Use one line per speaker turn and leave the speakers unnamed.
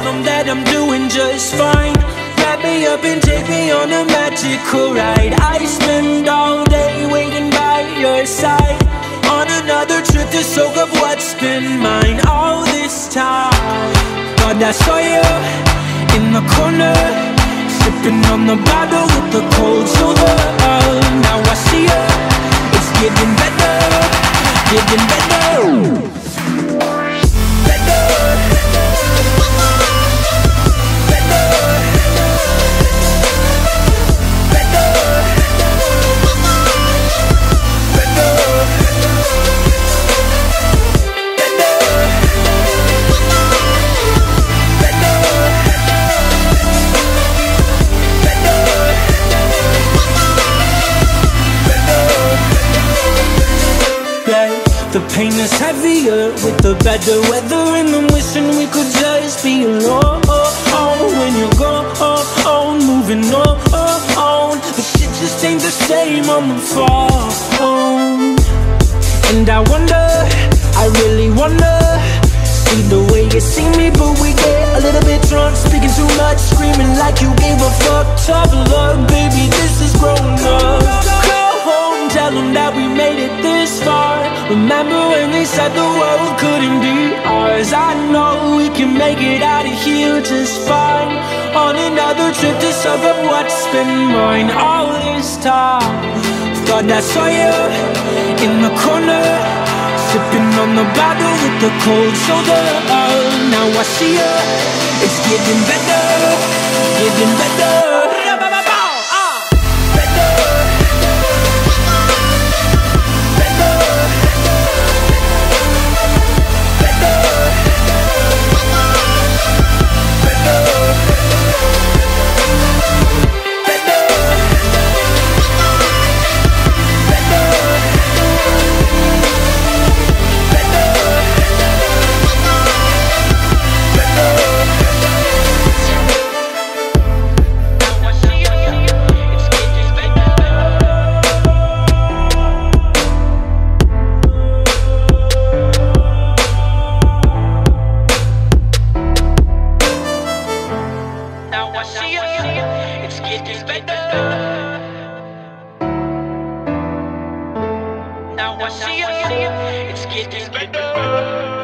them that I'm doing just fine. Wrap me up and take me on a magical ride. I spend all day waiting by your side, on another trip to soak up what's been mine all this time. Thought I saw you in the corner, sipping on the bottle with the cold shoulder. Now I see you, it's getting better, getting better. The pain is heavier with the better weather, and I'm wishing we could just be alone. When you're gone, moving on, the shit just ain't the same on the phone. And I wonder, I really wonder, see the way you see me, but we get a little bit drunk, speaking too much, screaming like you gave a fuck. Tough love, baby, this is grown up. Go home, tell them that we made it this far. Remember when they said the world couldn't be ours? I know we can make it out of here just fine, on another trip to soak up what's been mine all this time. Thought I saw you in the corner, sipping on the bottle with the cold shoulder. Now I see you, it's getting better, getting better. It's getting better. Now I see you, it's getting better.